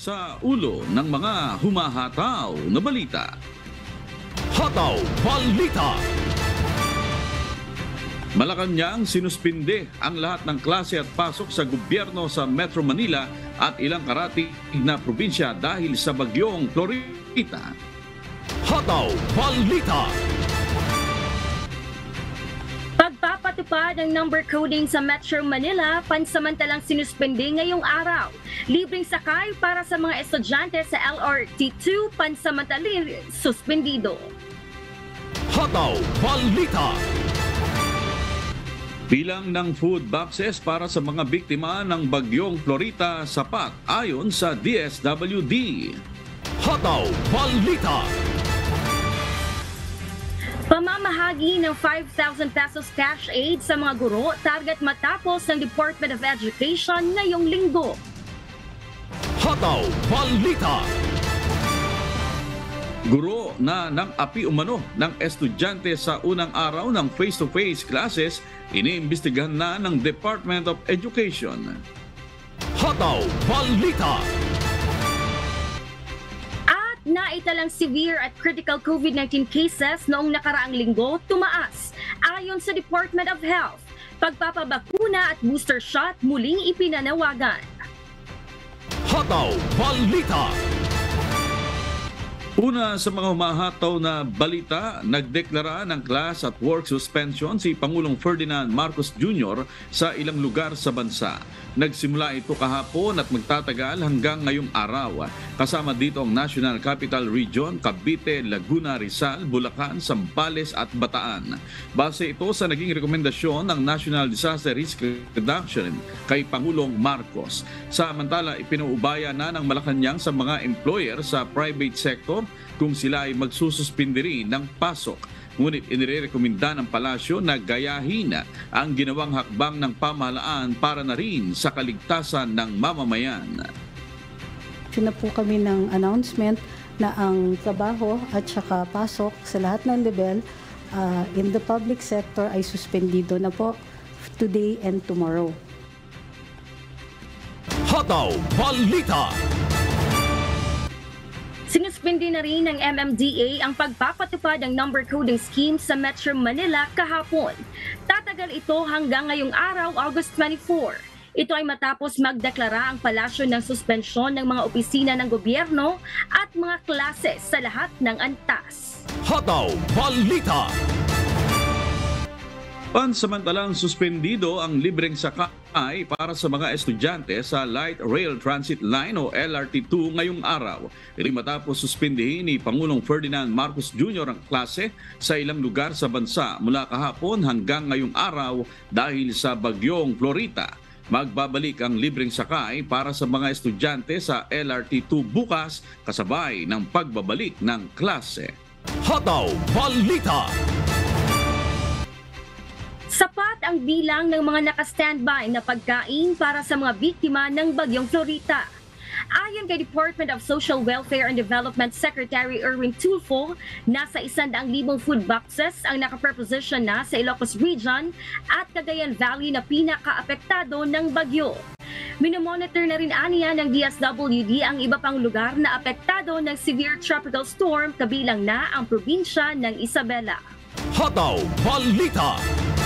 sa ulo ng mga humahataw na balita. Hataw Balita! Malacanang sinuspinde ang lahat ng klase at pasok sa gobyerno sa Metro Manila at ilang karatig na probinsya dahil sa bagyong Florita. Hataw Balita! Pagpapatupad ng number coding sa Metro Manila, pansamantalang sinuspende ngayong araw. Libreng sakay para sa mga estudyante sa LRT2, pansamantaling suspendido. Hataw Balita! Bilang ng food boxes para sa mga biktima ng bagyong Florita sapat ayon sa DSWD. Hataw Balita! Pamamahagi ng 5,000 pesos cash aid sa mga guro, target matapos ng Department of Education ngayong linggo. Hataw Balita! Guro na ng api umano ng estudyante sa unang araw ng face-to-face classes, iniimbestigahan na ng Department of Education. Hataw Balita! Naitalang severe at critical COVID-19 cases noong nakaraang linggo tumaas. Ayon sa Department of Health, pagpapabakuna at booster shot muling ipinanawagan. Hataw Balita! Una sa mga humahataw na balita, nagdeklara ng class at work suspension si Pangulong Ferdinand Marcos Jr. sa ilang lugar sa bansa. Nagsimula ito kahapon at magtatagal hanggang ngayong araw. Kasama dito ang National Capital Region, Cavite, Laguna, Rizal, Bulacan, Zambales at Bataan. Base ito sa naging rekomendasyon ng National Disaster Risk Reduction kay Pangulong Marcos. Samantala, ipinuubaya na ng Malacanang sa mga employer sa private sector kung sila ay magsususpindi rin ng pasok. Ngunit inirekomenda ng palasyo na gayahin ang ginawang hakbang ng pamahalaan para na rin sa kaligtasan ng mamamayan. Na po kami ng announcement na ang trabaho at saka pasok sa lahat ng level in the public sector ay suspendido na po today and tomorrow. Hataw Balita! Sinuspindi na rin ng MMDA ang pagpapatupad ng number coding scheme sa Metro Manila kahapon. Tatagal ito hanggang ngayong araw, August 24. Ito ay matapos magdeklara ang palasyo ng suspensyon ng mga opisina ng gobyerno at mga klase sa lahat ng antas. Hataw Balita! Pansamantalang suspendido ang libreng sakay para sa mga estudyante sa Light Rail Transit Line o LRT2 ngayong araw. Ito matapos suspendihin ni Pangulong Ferdinand Marcos Jr. ang klase sa ilang lugar sa bansa mula kahapon hanggang ngayong araw dahil sa bagyong Florita. Magbabalik ang libreng sakay para sa mga estudyante sa LRT2 bukas kasabay ng pagbabalik ng klase. Hataw Balita! Sapat ang bilang ng mga naka-standby na pagkain para sa mga biktima ng bagyong Florita. Ayon kay Department of Social Welfare and Development Secretary Erwin Tulfo, nasa 100,000 food boxes ang nakapreposition na sa Ilocos Region at Cagayan Valley na pinaka-apektado ng bagyo. Minomonitor na rin aniya ng DSWD ang iba pang lugar na apektado ng severe tropical storm kabilang na ang probinsya ng Isabela. Hataw Balita!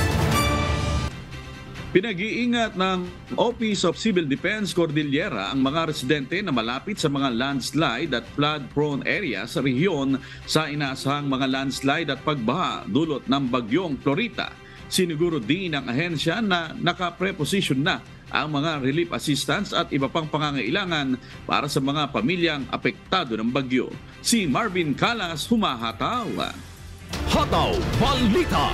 Pinag-iingat ng Office of Civil Defense Cordillera ang mga residente na malapit sa mga landslide at flood-prone area sa rehiyon sa inaasahang mga landslide at pagbaha dulot ng bagyong Florita. Siniguro din ng ahensya na nakapreposition na ang mga relief assistance at iba pang pangangailangan para sa mga pamilyang apektado ng bagyo. Si Marvin Calas humahataw. Hataw Balita!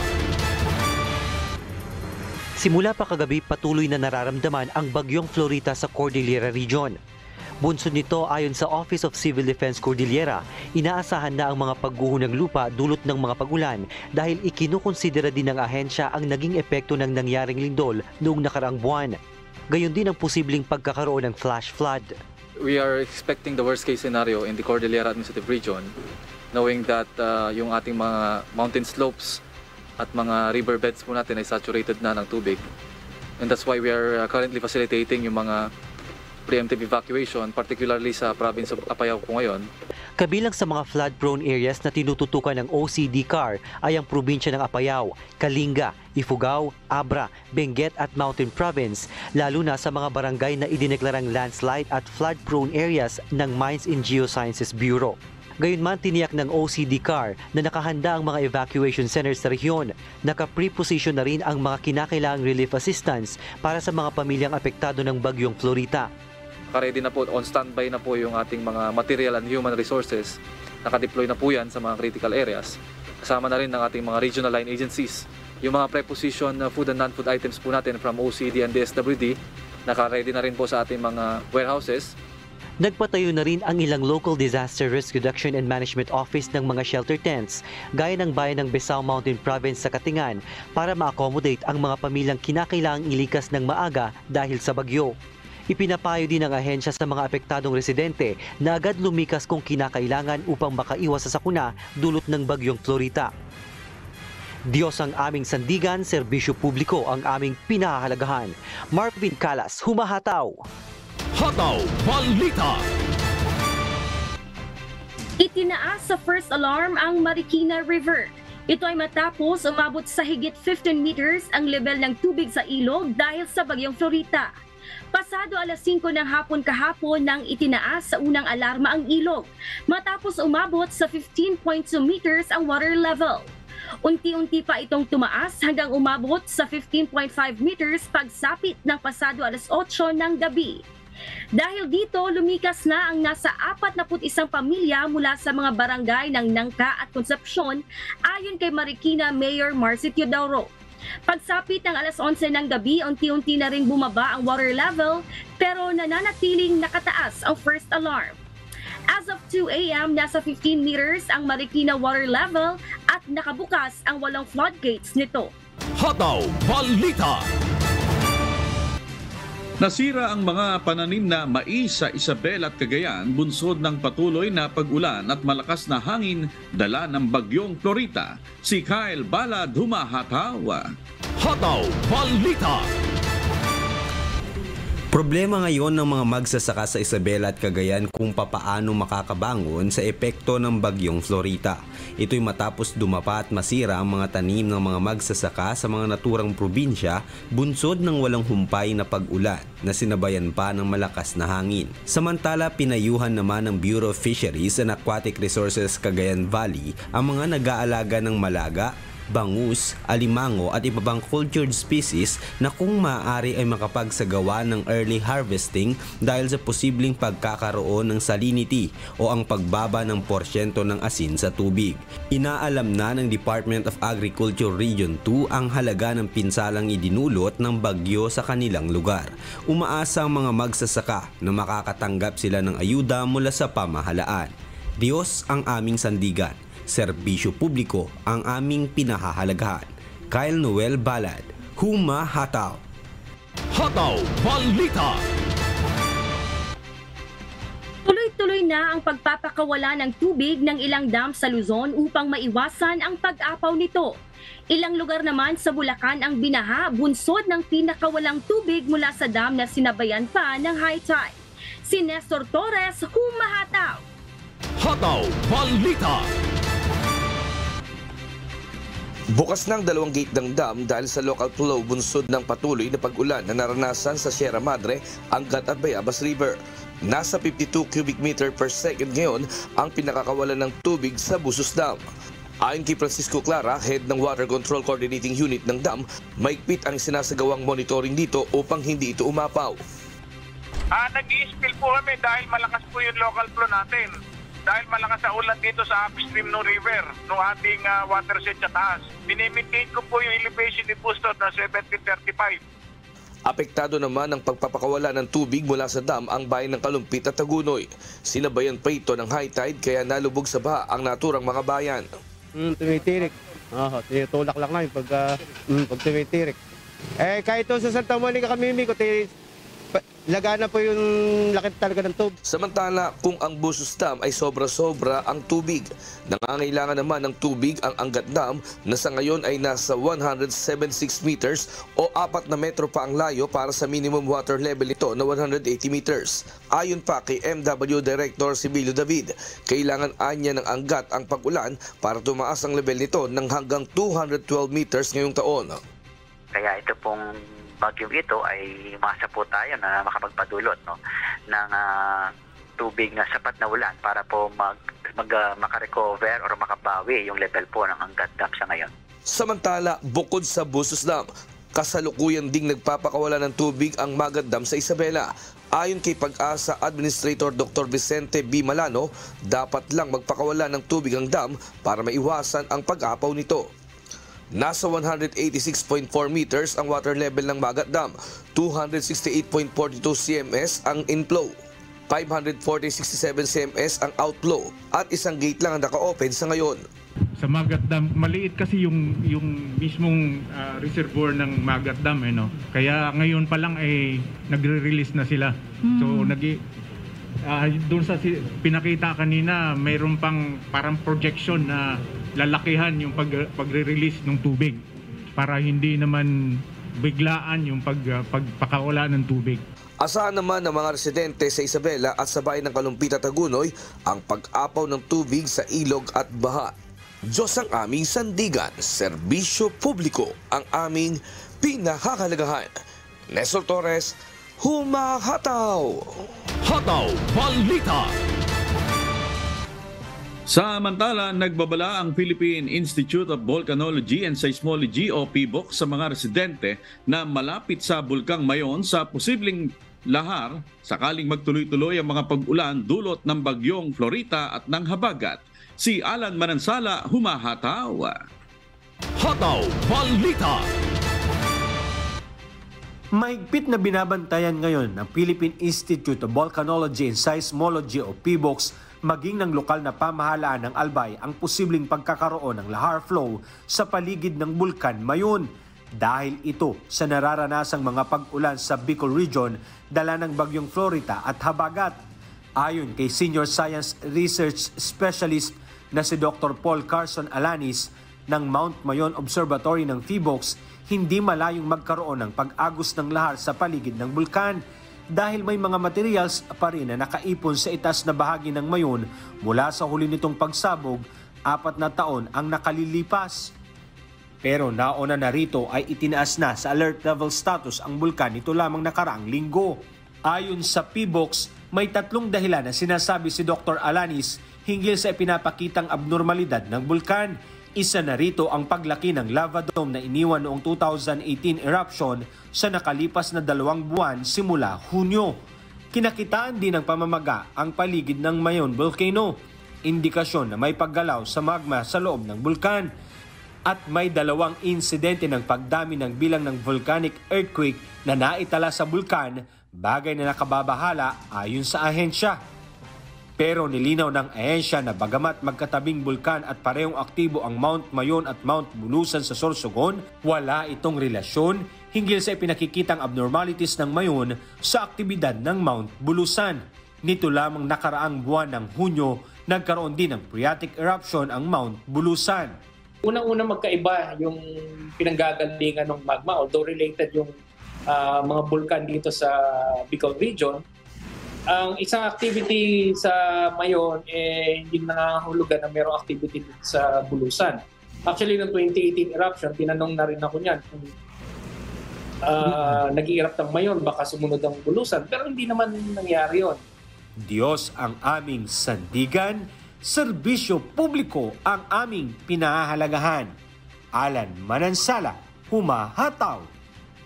Simula pa kagabi patuloy na nararamdaman ang bagyong Florita sa Cordillera Region. Bunsod nito ayon sa Office of Civil Defense Cordillera, inaasahan na ang mga pagguho ng lupa dulot ng mga pagulan dahil ikinukonsidera din ng ahensya ang naging epekto ng nangyaring lindol noong nakaraang buwan. Gayon din ang posibleng pagkakaroon ng flash flood. We are expecting the worst case scenario in the Cordillera Administrative Region, knowing that yung ating mga mountain slopes at mga riverbeds po natin ay saturated na ng tubig. And that's why we are currently facilitating yung mga preemptive evacuation, particularly sa province of Apayao po ngayon. Kabilang sa mga flood-prone areas na tinututukan ng OCD-CAR ay ang probinsya ng Apayao, Kalinga, Ifugao, Abra, Benguet at Mountain Province, lalo na sa mga barangay na idineklarang landslide at flood-prone areas ng Mines and Geosciences Bureau. Gayunman, tiniyak ng OCD-CAR na nakahanda ang mga evacuation centers sa rehiyon. Naka-preposition na rin ang mga kinakailangang relief assistance para sa mga pamilyang apektado ng bagyong Florita. Ready na po, on standby na po yung ating mga material and human resources. Nakadeploy na po yan sa mga critical areas. Kasama na rin ng ating mga regional line agencies. Yung mga preposition food and non-food items po natin from OCD and DSWD, naka-ready na rin po sa ating mga warehouses. Nagpatayo na rin ang ilang local disaster risk reduction and management office ng mga shelter tents, gaya ng bayan ng Besao Mountain Province sa Katingan, para ma-accommodate ang mga pamilyang kinakailangang ilikas ng maaga dahil sa bagyo. Ipinapayo din ng ahensya sa mga apektadong residente na agad lumikas kung kinakailangan upang makaiwas sa sakuna dulot ng bagyong Florita. Diyos ang aming sandigan, serbisyo publiko ang aming pinahahalagahan. Marvin Calas, humahataw. Hataw Balita. Itinaas sa first alarm ang Marikina River. Ito ay matapos umabot sa higit 15 meters ang level ng tubig sa ilog dahil sa bagyong Florita. Pasado alas 5 ng hapon kahapon nang itinaas sa unang alarma ang ilog, matapos umabot sa 15.2 meters ang water level. Unti-unti pa itong tumaas hanggang umabot sa 15.5 meters pagsapit ng pasado alas 8 ng gabi. Dahil dito, lumikas na ang nasa 41 pamilya mula sa mga barangay ng Nangka at Concepcion ayon kay Marikina Mayor Marcy Teodoro. Pagsapit ng alas 11 ng gabi, unti-unti na ring bumaba ang water level pero nananatiling nakataas ang first alarm. As of 2 a.m., nasa 15 meters ang Marikina water level at nakabukas ang 8 floodgates nito. Hataw Balita. Nasira ang mga pananim na mais sa Isabel at Cagayan bunsod ng patuloy na pag-ulan at malakas na hangin dala ng bagyong Florita. Si Kyle Balad, humahataw. Hataw Balita. Problema ngayon ng mga magsasaka sa Isabela at Cagayan kung papaano makakabangon sa epekto ng bagyong Florita. Ito'y matapos dumapa at masira ang mga tanim ng mga magsasaka sa mga naturang probinsya bunsod ng walang humpay na pag-ulan na sinabayan pa ng malakas na hangin. Samantala, pinayuhan naman ng Bureau of Fisheries and Aquatic Resources Cagayan Valley ang mga nag-aalaga ng malaga, bangus, alimango at iba pang cultured species na kung maaari ay makapagsagawa ng early harvesting dahil sa posibleng pagkakaroon ng salinity o ang pagbaba ng porsyento ng asin sa tubig. Inaalam na ng Department of Agriculture Region 2 ang halaga ng pinsalang idinulot ng bagyo sa kanilang lugar. Umaasa ang mga magsasaka na makakatanggap sila ng ayuda mula sa pamahalaan. Diyos ang aming sandigan. Serbisyo publiko ang aming pinahahalagahan. Kyle Noel Balad, humahataw. Hataw Balita. Tuloy-tuloy na ang pagpapakawala ng tubig ng ilang dam sa Luzon upang maiwasan ang pag-apaw nito. Ilang lugar naman sa Bulacan ang binaha bunsod ng pinakawalang tubig mula sa dam na sinabayan pa ng high tide. Si Nestor Torres, humahataw. Hataw Balita. Bukas ng 2 gate ng dam dahil sa local flow bunsod ng patuloy na pag-ulan na naranasan sa Sierra Madre, Angat at Bayabas River. Nasa 52 cubic meter per second ngayon ang pinakakawalan ng tubig sa Busos Dam. Ayon kay Francisco Clara, head ng Water Control Coordinating Unit ng dam, maigpit ang sinasagawang monitoring dito upang hindi ito umapaw. Nag-i-spill po kami dahil malakas po yung local flow natin. Dahil malakas sa ulan dito sa upstream ng river, ng ating watershed sa taas. Binimaintain ko po yung elevation ni Bustos na 1735. Apektado naman ang pagpapakawala ng tubig mula sa dam ang bayan ng Kalumpit at Tagunoy. Sinabayan pa ito ng high tide kaya nalubog sa baha ang naturang mga bayan. Tumitirik. Tinutulak lang namin pag tumitirik. Kahit sa Santa Monica kami, Lagana po yung laki talaga ng tubig. Samantala, kung ang Busos Dam ay sobra-sobra ang tubig, nangangailangan naman ng tubig ang Angat Dam na sa ngayon ay nasa 176 meters o 4 na metro pa ang layo para sa minimum water level nito na 180 meters. Ayon pa kay MW Director Sibilio David, kailangan anya ng Angat ang pag-ulan para tumaas ang level nito ng hanggang 212 meters ngayong taon. Kaya ito pong bagyong ito ay umasa po tayo na makapagpadulot ng tubig na sapat na ulan para po makarecover or makabawi yung level po ng Angat Dam sa ngayon. Samantala, bukod sa Busos Dam, kasalukuyan ding nagpapakawala ng tubig ang Magat Dam sa Isabela. Ayon kay Pag-asa Administrator Dr. Vicente B. Malano, dapat lang magpakawala ng tubig ang dam para maiwasan ang pag-apaw nito. Nasa 186.4 meters ang water level ng Magat Dam, 268.42 cms ang inflow, 540.67 cms ang outflow at isang gate lang ang naka-open sa ngayon. Sa Magat Dam, maliit kasi yung mismong reservoir ng Magat Dam. Kaya ngayon pa lang ay nagre-release na sila. So doon sa pinakita kanina, mayroon pang parang projection na lalakihan yung pagre-release ng tubig para hindi naman biglaan yung pagpakawala ng tubig. Asahan naman ng mga residente sa Isabela at sa bayan ng Kalumpit at Tagunoy ang pag-apaw ng tubig sa ilog at baha. Diyos ang aming sandigan, serbisyo publiko ang aming pinahahalagahan. Nestor Torres, humahataw! Hataw Balita. Samantala, nagbabala ang Philippine Institute of Volcanology and Seismology o PIVOC sa mga residente na malapit sa Bulkang Mayon sa posibleng lahar sakaling magtuloy-tuloy ang mga pag-ulan dulot ng bagyong Florita at ng habagat. Si Alan Manansala, humahataw. Hataw Balita. Mahigpit na binabantayan ngayon ng Philippine Institute of Volcanology and Seismology o PIVOC maging ng lokal na pamahalaan ng Albay ang posibleng pagkakaroon ng lahar flow sa paligid ng Bulkan Mayon. Dahil ito sa nararanasang mga pag-ulan sa Bicol Region dala ng bagyong Florita at habagat. Ayon kay Senior Science Research Specialist na si Dr. Paul Carson Alanis ng Mount Mayon Observatory ng PIVOC, hindi malayong magkaroon ng pag-agos ng lahar sa paligid ng bulkan dahil may mga materials pa rin na nakaipon sa itaas na bahagi ng Mayon mula sa huli nitong pagsabog, 4 na taon ang nakalilipas. Pero nauna na rito ay itinaas na sa alert level status ang bulkan nito lamang nakaraang linggo. Ayon sa PIVOC, may 3 dahilan na sinasabi si Dr. Alanis hinggil sa ipinapakitang abnormalidad ng bulkan. Isa na rito ang paglaki ng lava dome na iniwan noong 2018 eruption sa nakalipas na 2 buwan simula Hunyo. Kinakitaan din ng pamamaga ang paligid ng Mayon Volcano, indikasyon na may paggalaw sa magma sa loob ng bulkan. At may 2 insidente ng pagdami ng bilang ng volcanic earthquake na naitala sa bulkan, bagay na nakababahala ayon sa ahensya. Pero nilinaw ng ahensya na bagamat magkatabing bulkan at parehong aktibo ang Mount Mayon at Mount Bulusan sa Sorsogon, wala itong relasyon hinggil sa ipinakikitang abnormalities ng Mayon sa aktibidad ng Mount Bulusan. Nito lamang nakaraang buwan ng Hunyo, nagkaroon din ng phreatic eruption ang Mount Bulusan. Unang-unang magkaiba yung pinanggagalingan ng magma, although related yung mga bulkan dito sa Bicol Region. Ang isang activity sa Mayon hindi nangahulugan na mayroong activity sa Bulusan. Actually, noong 2018 eruption, tinanong na rin ako niyan kung nag-i-erupt ang Mayon, baka sumunod ang Bulusan. Pero hindi naman nangyari yon. Diyos ang aming sandigan, serbisyo publiko ang aming pinahahalagahan. Alan Manansala, humahataw.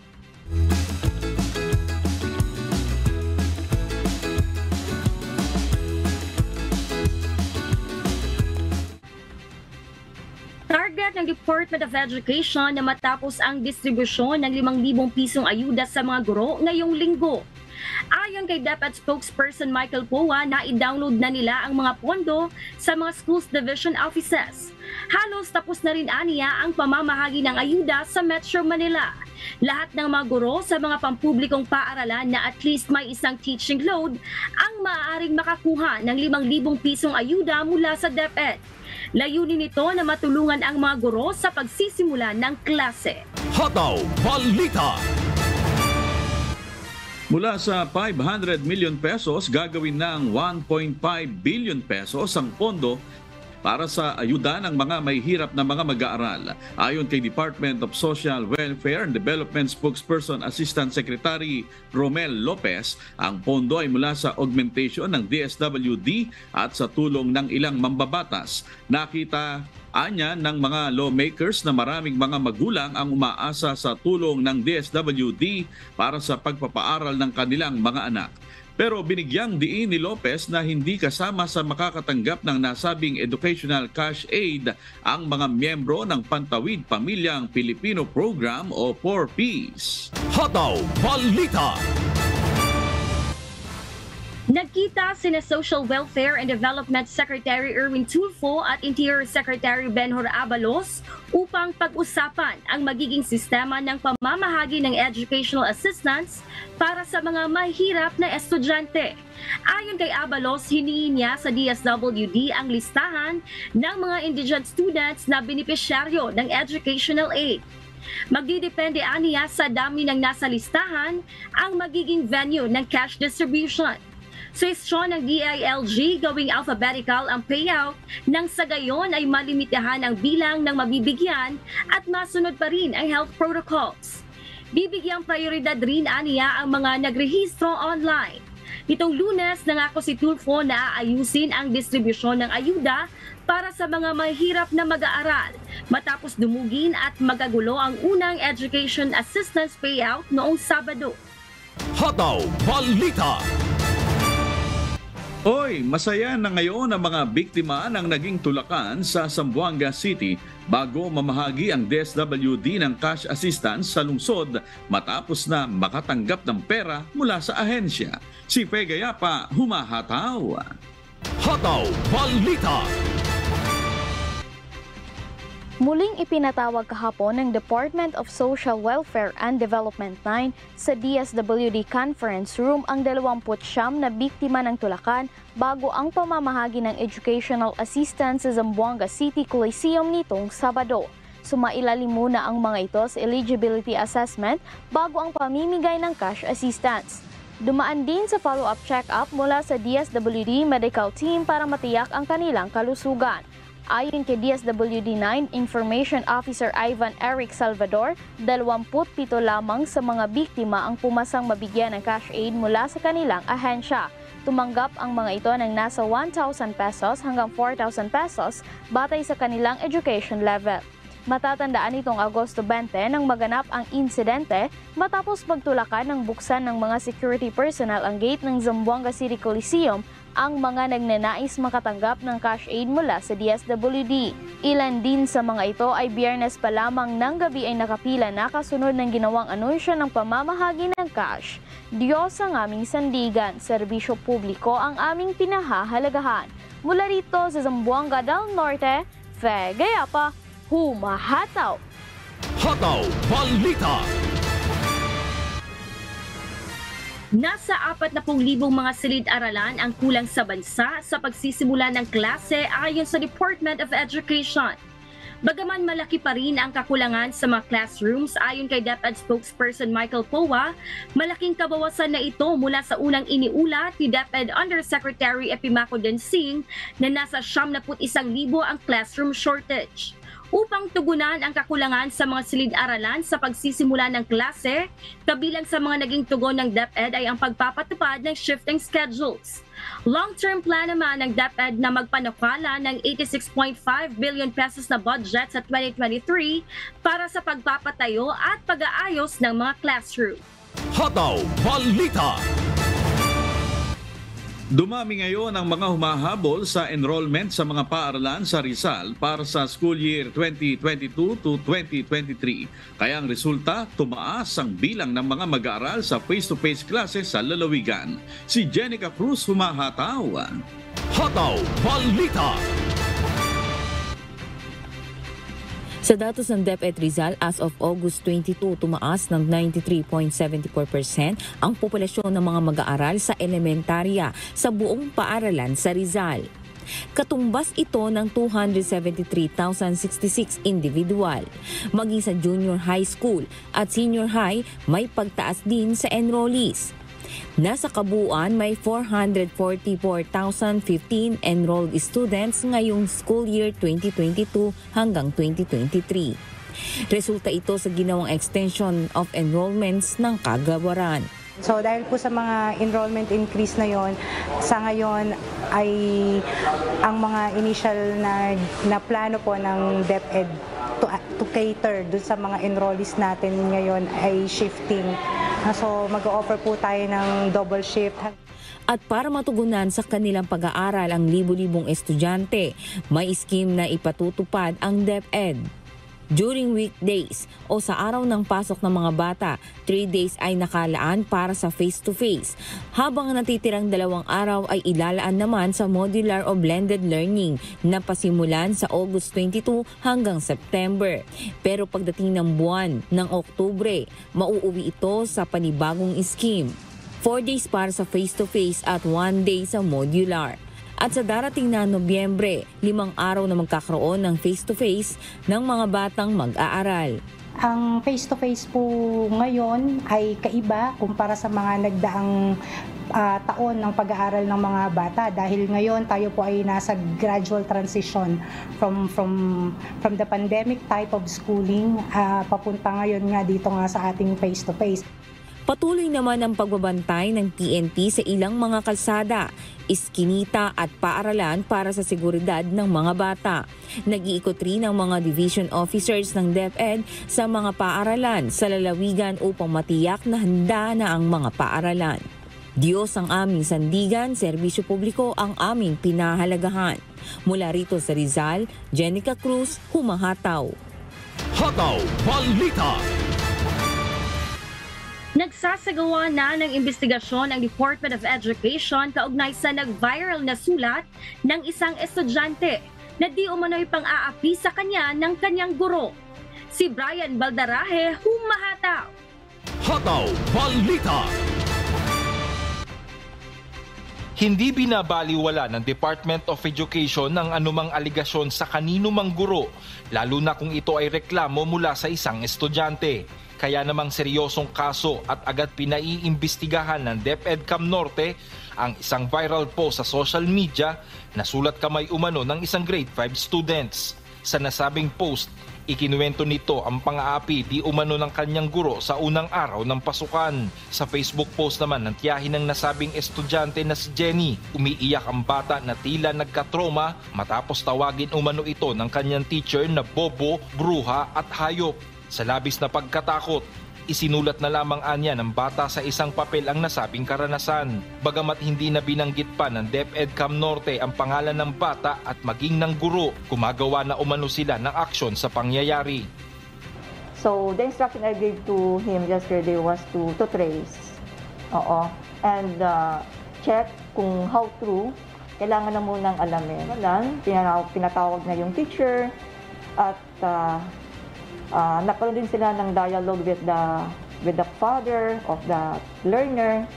Target ng Department of Education na matapos ang distribusyon ng 5,000 pisong ayuda sa mga guro ngayong linggo. Ayon kay DepEd spokesperson Michael Poa, na-download na nila ang mga pondo sa mga schools division offices. Halos tapos na rin aniya ang pamamahagi ng ayuda sa Metro Manila. Lahat ng mga guro sa mga pampublikong paaralan na at least may isang teaching load ang maaaring makakuha ng 5,000 pisong ayuda mula sa DepEd. Layunin nito na matulungan ang mga guro sa pagsisimula ng klase. Hataw Balita. Mula sa 500 million pesos, gagawin ng 1.5 billion pesos ang pondo para sa ayuda ng mga may hirap na mga mag-aaral. Ayon kay Department of Social Welfare and Development Spokesperson Assistant Secretary Romel Lopez, ang pondo ay mula sa augmentation ng DSWD at sa tulong ng ilang mambabatas. Nakita anya ng mga lawmakers na maraming mga magulang ang umaasa sa tulong ng DSWD para sa pagpapaaral ng kanilang mga anak. Pero binigyang diin ni Lopez na hindi kasama sa makakatanggap ng nasabing educational cash aid ang mga miyembro ng Pantawid Pamilyang Pilipino Program o 4Ps. Hataw Balita. Nagkita sina Social Welfare and Development Secretary Erwin Tulfo at Interior Secretary Benhur Abalos upang pag-usapan ang magiging sistema ng pamamahagi ng educational assistance para sa mga mahirap na estudyante. Ayon kay Abalos, hinihin niya sa DSWD ang listahan ng mga indigent students na benepisyaryo ng educational aid. Magdidepende aniya sa dami ng nasa listahan ang magiging venue ng cash distribution. Suwestyon ng DILG gawing alphabetical ang payout nang sa gayon ay malimitahan ang bilang ng mabibigyan at masunod pa rin ang health protocols. Bibigyang prioridad rin aniya ang mga nagrehistro online. Itong Lunes nangako si Tulfo na aayusin ang distribusyon ng ayuda para sa mga mahirap na mag-aaral matapos dumugin at magagulo ang unang education assistance payout noong Sabado. Hataw Balita. Hoy, masaya na ngayon ang mga biktima ng naging tulakan sa Zamboanga City bago mamahagi ang DSWD ng cash assistance sa lungsod matapos na makatanggap ng pera mula sa ahensya. Si Fe Gayapa, humahataw. Hataw Balita. Muling ipinatawag kahapon ng Department of Social Welfare and Development 9 sa DSWD Conference Room ang 29 na biktima ng tulakan bago ang pamamahagi ng educational assistance sa Zamboanga City Coliseum nitong Sabado. Sumailalim muna ang mga ito sa eligibility assessment bago ang pamimigay ng cash assistance. Dumaan din sa follow-up check-up mula sa DSWD medical team para matiyak ang kanilang kalusugan. Ayon kay DSWD 9 Information Officer Ivan Eric Salvador, 27 lamang sa mga biktima ang pumasang mabigyan ng cash aid mula sa kanilang ahensya. Tumanggap ang mga ito ng nasa 1,000 pesos hanggang 4,000 pesos batay sa kanilang education level. Matatandaan itong Agosto 20 nang maganap ang insidente matapos pagtulakan ng buksan ng mga security personnel ang gate ng Zamboanga City Coliseum ang mga nagnanais makatanggap ng cash aid mula sa DSWD. Ilan din sa mga ito ay Biyernes pa lamang ng gabi ay nakapila na kasunod ng ginawang anunsyo ng pamamahagi ng cash. Diyos ang aming sandigan, serbisyo publiko ang aming pinahahalagahan. Mula rito sa Zamboanga del Norte, Fe Gayapa, humahataw. Hataw Balita. Nasa 40,000 mga silid-aralan ang kulang sa bansa sa pagsisimula ng klase ayon sa Department of Education. Bagaman malaki pa rin ang kakulangan sa mga classrooms ayon kay DepEd spokesperson Michael Powa, malaking kabawasan na ito mula sa unang iniulat ni DepEd Undersecretary Epimaco Densing na nasa 71,000 ang classroom shortage. Upang tugunan ang kakulangan sa mga silid-aralan sa pagsisimula ng klase, kabilang sa mga naging tugon ng DepEd ay ang pagpapatupad ng shifting schedules. Long-term plan naman ng DepEd na magpanukala ng 86.5 billion pesos na budget sa 2023 para sa pagpapatayo at pag-aayos ng mga classroom. Hataw Balita. Dumami ngayon ang mga humahabol sa enrollment sa mga paaralan sa Rizal para sa school year 2022 to 2023. Kaya ang resulta, tumaas ang bilang ng mga mag-aaral sa face-to-face classes sa lalawigan. Si Jenica Cruz humahataw. Hataw Balita. Sa datos ng DepEd Rizal, as of August 22, tumaas ng 93.74% ang populasyon ng mga mag-aaral sa elementarya sa buong paaralan sa Rizal. Katumbas ito ng 273,066 individual. Maging sa junior high school at senior high, may pagtaas din sa enrollees. Nasa kabuuan, may 444,015 enrolled students ngayong school year 2022 hanggang 2023. Resulta ito sa ginawang extension of enrollments ng Kagawaran. So dahil po sa mga enrollment increase na yon, sa ngayon ay ang mga initial na plano po ng DepEd to cater dun sa mga enrollees natin ngayon ay shifting. So mag-o-offer po tayo ng double shift. At para matugunan sa kanilang pag-aaral ang libu-libong estudyante, may scheme na ipatutupad ang DepEd. During weekdays o sa araw ng pasok ng mga bata, 3 days ay nakalaan para sa face-to-face. Habang natitirang 2 araw ay ilalaan naman sa modular o blended learning na pasimulan sa August 22 hanggang September. Pero pagdating ng buwan ng Oktubre, mauuwi ito sa panibagong scheme. 4 days para sa face-to-face at 1 day sa modular. At sa darating na Nobyembre, 5 araw na magkakaroon ng face-to-face ng mga batang mag-aaral. Ang face-to-face po ngayon ay kaiba kumpara sa mga nagdaang taon ng pag-aaral ng mga bata dahil ngayon tayo po ay nasa gradual transition from the pandemic type of schooling papunta ngayon nga dito nga sa ating face-to-face. Patuloy naman ang pagbabantay ng PNP sa ilang mga kalsada, iskinita at paaralan para sa seguridad ng mga bata. Nag-iikot rin ang mga division officers ng DepEd sa mga paaralan sa lalawigan upang matiyak na handa na ang mga paaralan. Diyos ang aming sandigan, serbisyo publiko ang aming pinahalagahan. Mula rito sa Rizal, Jenica Cruz, humahataw. Hataw Balita. Nagsasagawa na ng investigasyon ang Department of Education kaugnay sa nag-viral na sulat ng isang estudyante na di umano'y pang-aapi sa kanya ng kanyang guro. Si Brian Baldarahe, humahataw. Hataw Balita. Hindi binabaliwala ng Department of Education ang anumang aligasyon sa kanino mang guro, lalo na kung ito ay reklamo mula sa isang estudyante. Kaya namang seryosong kaso at agad pinaiimbestigahan ng DepEd Cam Norte ang isang viral post sa social media na sulat kamay umano ng isang grade 5 students. Sa nasabing post, ikinuwento nito ang pang-aapi di umano ng kanyang guro sa unang araw ng pasukan. Sa Facebook post naman ng tiyahin ng nasabing estudyante na si Jenny, umiiyak ang bata na tila nagkatroma matapos tawagin umano ito ng kanyang teacher na bobo, bruha at hayop. Sa labis na pagkatakot, isinulat na lamang anya ng bata sa isang papel ang nasabing karanasan. Bagamat hindi na binanggit pa ng DepEd Cam Norte ang pangalan ng bata at maging ng guro, gumagawa na umano sila ng aksyon sa pangyayari. So the instruction I gave to him yesterday was to trace. And check kung how true. Kailangan na munang alamin. Pinatawag na yung teacher at nagkaroon din sila ng dialogue with the father of the learner.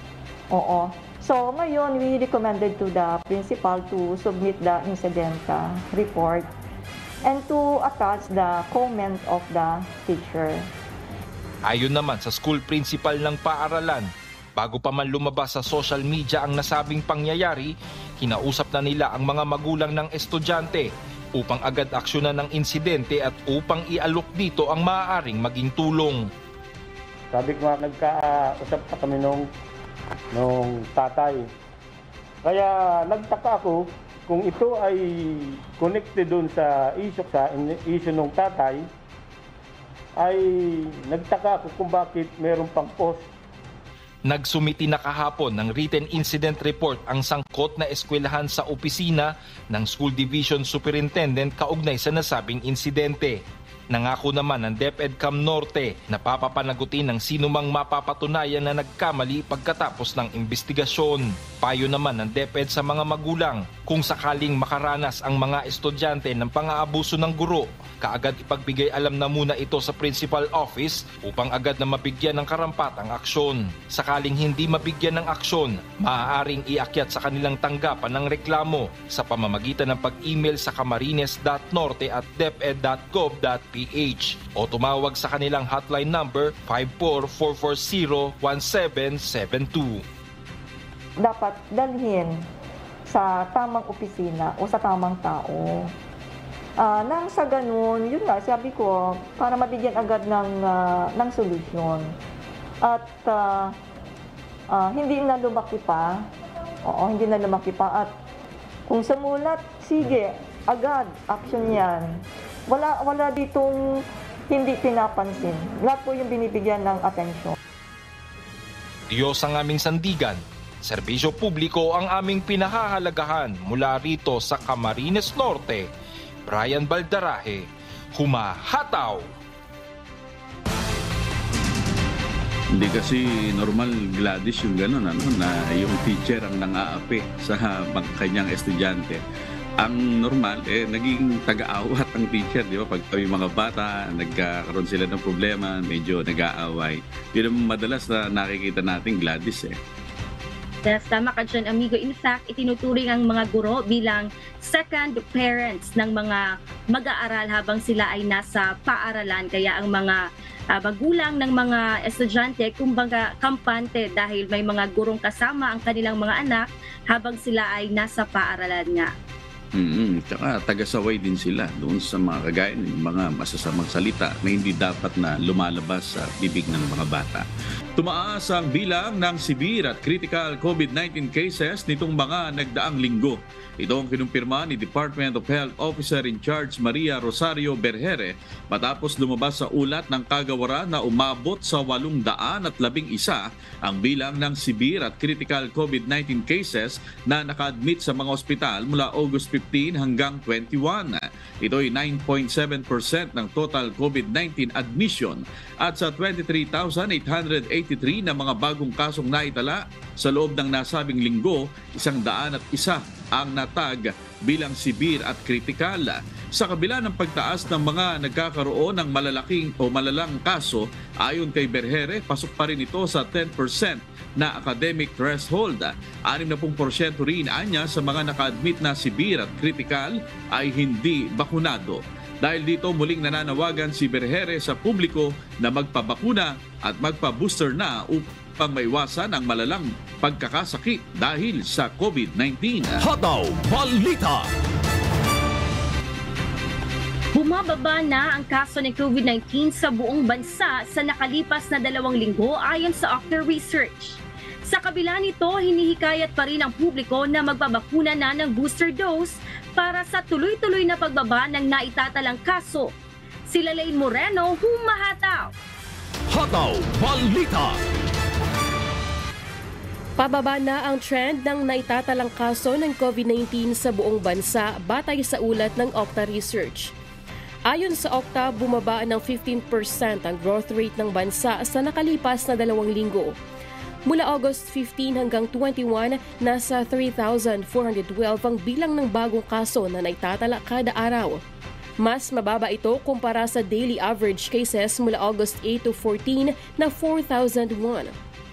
So ngayon, we recommended to the principal to submit the incident report and to attach the comment of the teacher. Ayon naman sa school principal ng paaralan, bago pa man lumabas sa social media ang nasabing pangyayari, kinausap na nila ang mga magulang ng estudyante upang agad aksyonan ng insidente at upang ialok dito ang maaaring maging tulong. Sabi ko nga, nagkausap pa kami nung tatay. Kaya nagtaka ako kung ito ay connected doon sa issue ng tatay, ay nagtaka ako kung bakit meron pang post. Nagsumiti na kahapon ng written incident report ang sangkot na eskwelahan sa opisina ng School Division Superintendent kaugnay sa nasabing insidente. Nangako naman ng DepEd Cam Norte na papapanagutin ng sinumang mapapatunayan na nagkamali pagkatapos ng investigasyon. Payo naman ng DepEd sa mga magulang, Kung sakaling makaranas ang mga estudyante ng pang-aabuso ng guro, kaagad ipagbigay alam na muna ito sa principal office upang agad na mabigyan ng karampatang aksyon. Sakaling hindi mabigyan ng aksyon, maaaring iakyat sa kanilang tanggapan ng reklamo sa pamamagitan ng pag-email sa camarines.norte@deped.gov.ph o tumawag sa kanilang hotline number 544401772. Dapat dalhin sa tamang opisina o sa tamang tao. Nang sa ganun, yun nga, sabi ko, para mabigyan agad ng solusyon. At hindi na lumaki pa. Oo, hindi na lumaki pa. At kung sumulat, sige, agad, action yan. Wala ditong hindi pinapansin. Lahat po yung binibigyan ng atensyon. Diyos ang aming sandigan. Serbisyo publiko ang aming pinahahalagahan mula rito sa Camarines Norte. Brian Baldarahe, humahataw! Hindi kasi normal, Gladys, yung gano'n, na yung teacher ang nang-aapi sa kanyang estudyante. Ang normal, naging taga-awat ang teacher, di ba? Pag yung mga bata, nagkakaroon sila ng problema, medyo nag-aaway. Yun ang madalas na nakikita natin, Gladys, Yes, tama ka dyan, amigo. In fact, itinuturing ang mga guro bilang second parents ng mga mag-aaral habang sila ay nasa paaralan. Kaya ang mga magulang ng mga estudyante, kumbaga kampante dahil may mga gurong kasama ang kanilang mga anak habang sila ay nasa paaralan nga. Tsaka taga-saway din sila doon sa mga kagaya ng mga masasamang salita na hindi dapat na lumalabas sa bibig ng mga bata. Tumaas ang bilang ng severe at critical COVID-19 cases nitong mga nagdaang linggo. Ito ang kinumpirma ni Department of Health Officer in Charge Maria Rosario Berhere matapos lumabas sa ulat ng kagawaran na umabot sa 811 ang bilang ng severe at critical COVID-19 cases na naka-admit sa mga ospital mula August 15 hanggang 21. Ito ay 9.7% ng total COVID-19 admission at sa 23,883 na mga bagong kasong naitala sa loob ng nasabing linggo, 101 ang natag bilang severe at critical. Sa kabila ng pagtaas ng mga nagkakaroon ng malalang kaso, ayon kay Berhere, pasok pa rin ito sa 10% na academic threshold. 60% rin anya sa mga naka-admit na severe at critical ay hindi bakunado. Dahil dito muling nananawagan si Berhere sa publiko na magpabakuna at magpa-booster na upang maiwasan ang malalang pagkakasakit dahil sa COVID-19. Hataw Balita! Bumababa na ang kaso ng COVID-19 sa buong bansa sa nakalipas na 2 linggo ayon sa Octa Research. Sa kabila nito, hinihikayat pa rin ang publiko na magbabakuna na ng booster dose para sa tuloy-tuloy na pagbaba ng naitatalang kaso. Sila Lane Moreno, humahataw! Hataw Balita! Pababa na ang trend ng naitatalang kaso ng COVID-19 sa buong bansa batay sa ulat ng Octa Research. Ayon sa Octa, bumaba ng 15% ang growth rate ng bansa sa nakalipas na 2 linggo. Mula August 15 hanggang 21, nasa 3,412 ang bilang ng bagong kaso na naitatala kada araw. Mas mababa ito kumpara sa daily average cases mula August 8 to 14 na 4,001.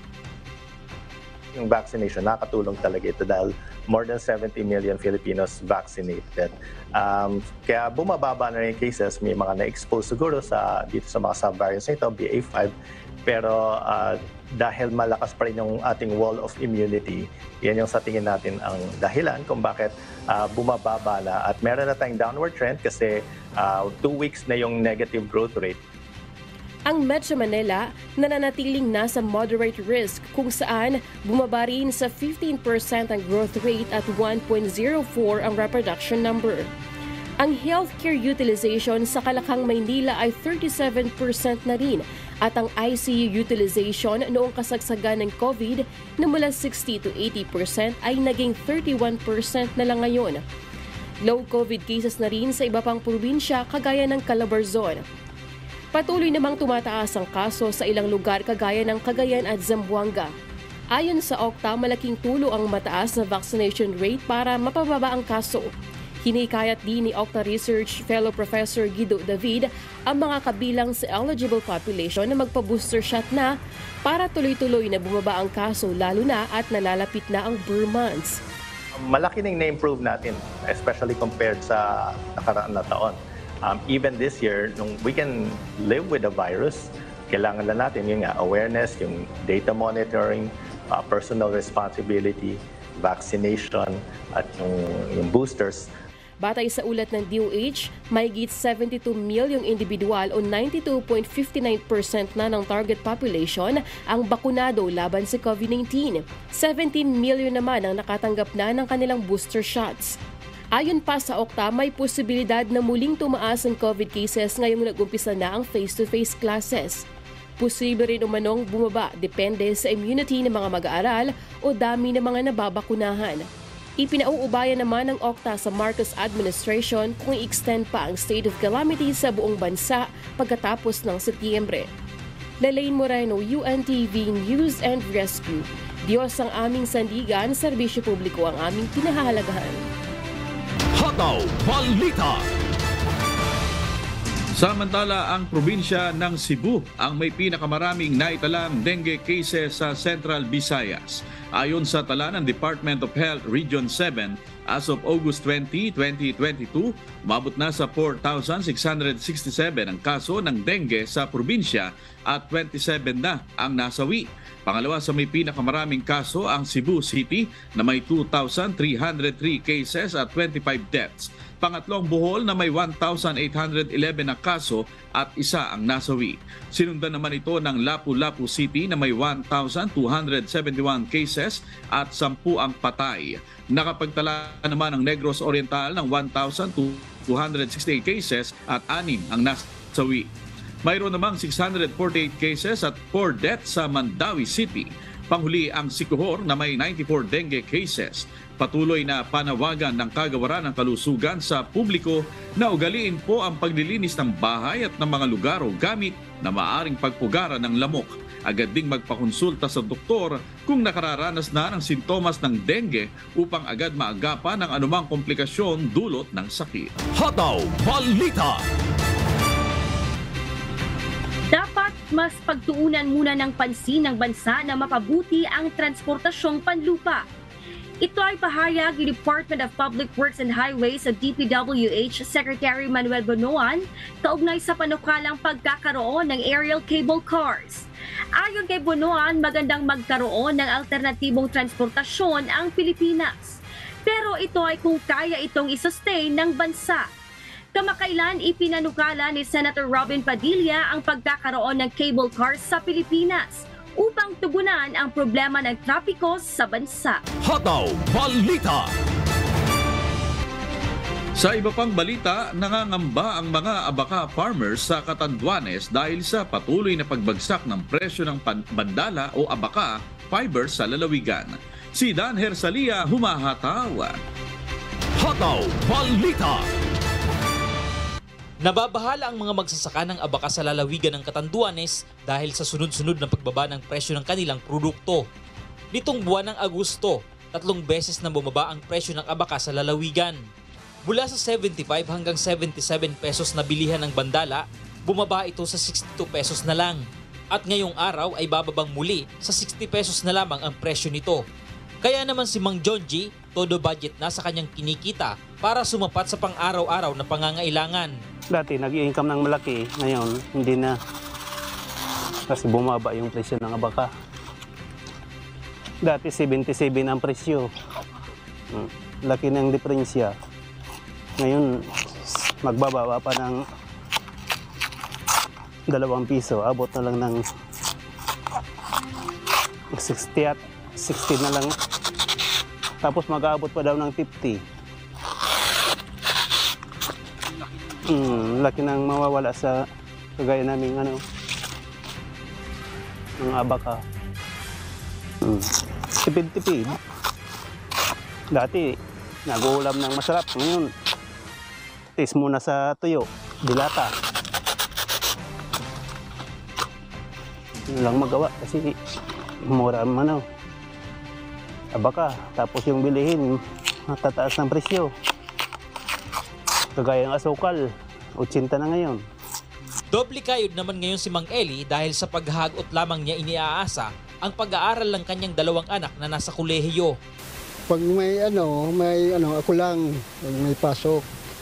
Yung vaccination, nakatulong talaga ito dahil more than 70 million Filipinos vaccinated. Kaya bumababa na rin yung cases, may mga na-expose siguro dito sa mga sub-variants nito, BA5, pero dahil malakas pa rin yung ating wall of immunity, yan yung sa tingin natin ang dahilan kung bakit bumababa na at meron na tayong downward trend kasi 2 weeks na yung negative growth rate. Ang Metro Manila nananatiling nasa moderate risk kung saan bumaba rin sa 15% ang growth rate at 1.04 ang reproduction number. Ang healthcare utilization sa Kalakang, Maynila ay 37% na rin at ang ICU utilization noong kasagsagan ng COVID na mula 60 to 80% ay naging 31% na lang ngayon. Low COVID cases na rin sa iba pang probinsya kagaya ng Calabarzon. Patuloy namang tumataas ang kaso sa ilang lugar kagaya ng Cagayan at Zamboanga. Ayon sa Okta, malaking tulong ang mataas na vaccination rate para mapababa ang kaso. Hinikayat din ni Okta Research Fellow Professor Guido David ang mga kabilang sa eligible population na magpa-booster shot na para tuloy-tuloy na bumaba ang kaso lalo na at nalalapit na ang Burr months. Malaki nang na-improve natin, especially compared sa nakaraan na taon. Even this year, nung we can live with the virus, kailangan lang natin yung awareness, yung data monitoring, personal responsibility, vaccination, at yung boosters. Batay sa ulat ng DOH, mahigit 72 milyong individual o 92.59% na ng target population ang bakunado laban sa COVID-19. 17 milyon naman ang nakatanggap na ng kanilang booster shots. Ayon pa sa Okta, may posibilidad na muling tumaas ang COVID cases ngayong nag-umpisa na ang face-to-face classes. Posible rin umanong bumaba depende sa immunity ng mga mag-aaral o dami ng mga nababakunahan. Ipinauubayan naman ng Okta sa Marcos administration kung i-extend pa ang state of calamity sa buong bansa pagkatapos ng Setyembre. Lalaine Moreno, UNTV News and Rescue. Diyos ang aming sandigan, serbisyo publiko ang aming pinahahalagahan. Hataw Balita. Samantala, ang probinsya ng Cebu ang may pinakamaraming naitalang dengue cases sa Central Visayas. Ayon sa tala ng Department of Health Region 7, as of August 20, 2022, umabot na sa 4,667 ang kaso ng dengue sa probinsya at 27 na ang nasawi. Pangalawa sa may pinakamaraming kaso ang Cebu City na may 2,303 cases at 25 deaths. Pangatlong Bohol na may 1,811 na kaso at isa ang nasawi. Sinundan naman ito ng Lapu-Lapu City na may 1,271 cases at 10 ang patay. Nakapagtala naman ang Negros Oriental ng 1,268 cases at 6 ang nasawi. Mayroon namang 648 cases at 4 deaths sa Mandawi City. Panghuli ang Siquijor na may 94 dengue cases. Patuloy na panawagan ng Kagawaran ng Kalusugan sa publiko na ugaliin po ang paglilinis ng bahay at ng mga lugar o gamit na maaring pagpugaran ng lamok. Agad ding magpakonsulta sa doktor kung nakararanas na ng sintomas ng dengue upang agad maagapan ang anumang komplikasyon dulot ng sakit. Hataw Balita. Dapat mas pagtuunan muna ng pansin ng bansa na mapabuti ang transportasyong panlupa. Ito ay pahayag ni Department of Public Works and Highways sa DPWH Secretary Manuel Bonoan kaugnay sa panukalang pagkakaroon ng aerial cable cars. Ayon kay Bonoan, magandang magkaroon ng alternatibong transportasyon ang Pilipinas. Pero ito ay kung kaya itong isustain ng bansa. Kamakailan ipinanukala ni Senator Robin Padilla ang pagkakaroon ng cable cars sa Pilipinas upang tugunan ang problema ng trapiko sa bansa. Hataw Balita. Sa iba pang balita, nangangamba ang mga abaka farmers sa Catanduanes dahil sa patuloy na pagbagsak ng presyo ng bandala o abaka fiber sa lalawigan. Si Dan Hersalia humahataw. Hataw Balita. Nababahala ang mga magsasaka ng abaka sa lalawigan ng Catanduanes dahil sa sunod-sunod na pagbaba ng presyo ng kanilang produkto. Nitong buwan ng Agosto, 3 beses na bumaba ang presyo ng abaka sa lalawigan. Mula sa 75 hanggang 77 pesos na bilihan ng bandala, bumaba ito sa 62 pesos na lang. At ngayong araw ay bababang muli sa 60 pesos na lamang ang presyo nito. Kaya naman si Mang John G, todo budget na sa kanyang kinikita para sumapat sa pang-araw-araw na pangangailangan. Dati nag-i-income ng malaki, ngayon hindi na. Kasi bumaba yung presyo ng abaka. Dati 77 ang presyo. Laki ng diferensya. Ngayon magbababa pa ng 2 piso. Abot na lang ng 60 at 60 na lang. Tapos mag-aabot pa daw ng 50. Laki nang mawawala sa kagaya naming ng abaka. Tipid-tipid. Dati, nag-uulam ng masarap. Ngayon, taste muna sa tuyo, dilata. Yun lang magawa kasi mura man. abaka. Tapos yung bilihin, matataas ng presyo. Kagaya ng asukal, 80 na ngayon. Doble kayod naman ngayon si Mang Eli dahil sa paghahagot lamang niya iniaasa ang pag-aaral ng kanyang 2 anak na nasa kolehiyo. Pag may ako lang, pag may pasok.